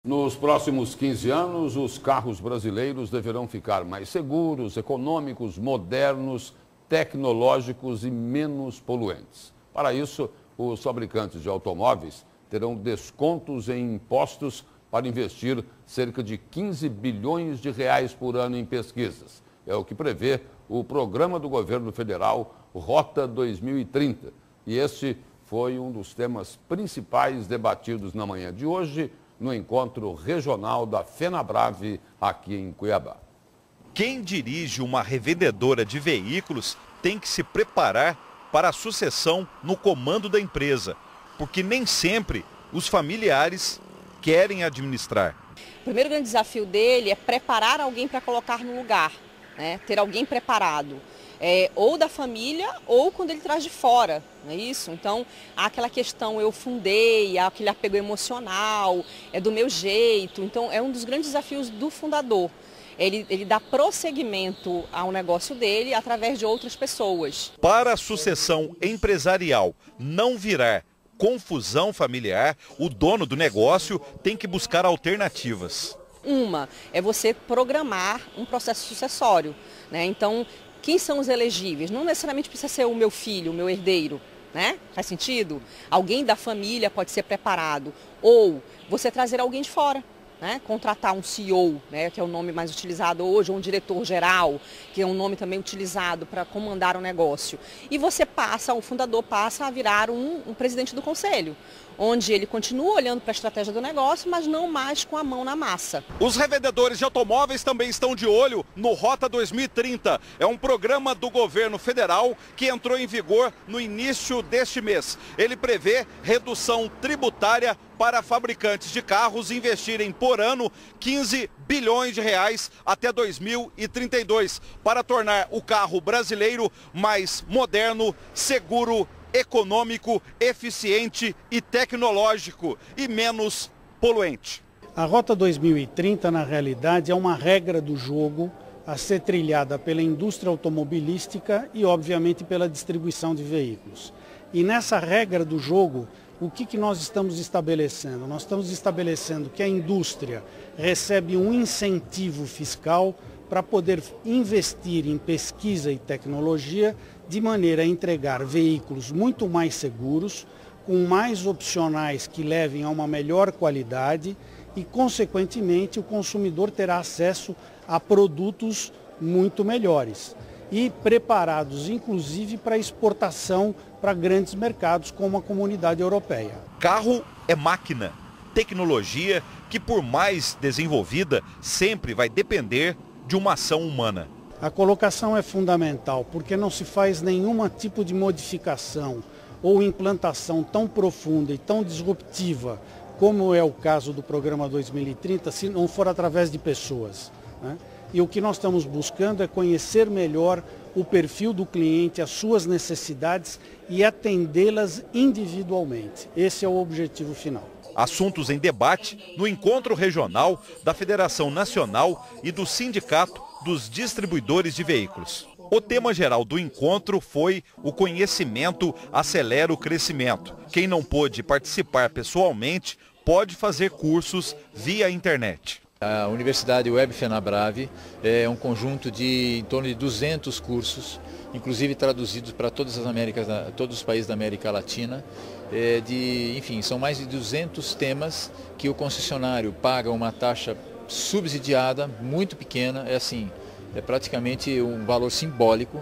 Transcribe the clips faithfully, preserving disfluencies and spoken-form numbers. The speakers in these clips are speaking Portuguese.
Nos próximos quinze anos, os carros brasileiros deverão ficar mais seguros, econômicos, modernos, tecnológicos e menos poluentes. Para isso, os fabricantes de automóveis terão descontos em impostos para investir cerca de quinze bilhões de reais por ano em pesquisas. É o que prevê o programa do governo federal Rota dois mil e trinta. E este foi um dos temas principais debatidos na manhã de hoje, no encontro regional da FenaBrave aqui em Cuiabá. Quem dirige uma revendedora de veículos tem que se preparar para a sucessão no comando da empresa, porque nem sempre os familiares querem administrar. O primeiro grande desafio dele é preparar alguém para colocar no lugar, né? Ter alguém preparado. É, ou da família ou quando ele traz de fora, não é isso? Então, há aquela questão, eu fundei, há aquele apego emocional, é do meu jeito. Então, é um dos grandes desafios do fundador. Ele, ele dá prosseguimento ao negócio dele através de outras pessoas. Para a sucessão empresarial não virar confusão familiar, o dono do negócio tem que buscar alternativas. Uma é você programar um processo sucessório, né? Então, quem são os elegíveis? Não necessariamente precisa ser o meu filho, o meu herdeiro, né? Faz sentido? Alguém da família pode ser preparado. Ou você trazer alguém de fora, né? Contratar um C E O, né? Que é o nome mais utilizado hoje, ou um diretor-geral, que é um nome também utilizado para comandar o negócio. E você passa, o fundador passa a virar um, um presidente do conselho, onde ele continua olhando para a estratégia do negócio, mas não mais com a mão na massa. Os revendedores de automóveis também estão de olho no Rota dois mil e trinta. É um programa do governo federal que entrou em vigor no início deste mês. Ele prevê redução tributária para fabricantes de carros investirem por ano quinze bilhões de reais até dois mil e trinta e dois, para tornar o carro brasileiro mais moderno, seguro, econômico, eficiente e tecnológico e menos poluente. A Rota dois mil e trinta, na realidade, é uma regra do jogo a ser trilhada pela indústria automobilística e, obviamente, pela distribuição de veículos. E nessa regra do jogo, o que, que nós estamos estabelecendo? Nós estamos estabelecendo que a indústria recebe um incentivo fiscal para poder investir em pesquisa e tecnologia, de maneira a entregar veículos muito mais seguros, com mais opcionais que levem a uma melhor qualidade e, consequentemente, o consumidor terá acesso a produtos muito melhores e preparados, inclusive, para exportação para grandes mercados como a comunidade europeia. Carro é máquina, tecnologia que, por mais desenvolvida, sempre vai depender de uma ação humana. A colocação é fundamental porque não se faz nenhum tipo de modificação ou implantação tão profunda e tão disruptiva como é o caso do programa dois mil e trinta, se não for através de pessoas, né? E o que nós estamos buscando é conhecer melhor o perfil do cliente, as suas necessidades e atendê-las individualmente. Esse é o objetivo final. Assuntos em debate no encontro regional da Federação Nacional e do Sindicato dos Distribuidores de Veículos. O tema geral do encontro foi o conhecimento acelera o crescimento. Quem não pôde participar pessoalmente pode fazer cursos via internet. A Universidade Web FenaBrave é um conjunto de em torno de duzentos cursos, inclusive traduzidos para todas as Américas, todos os países da América Latina. É de, enfim, são mais de duzentos temas que o concessionário paga uma taxa subsidiada, muito pequena, é assim, é praticamente um valor simbólico,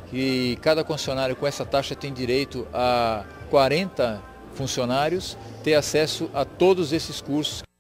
e cada concessionário com essa taxa tem direito a quarenta funcionários ter acesso a todos esses cursos.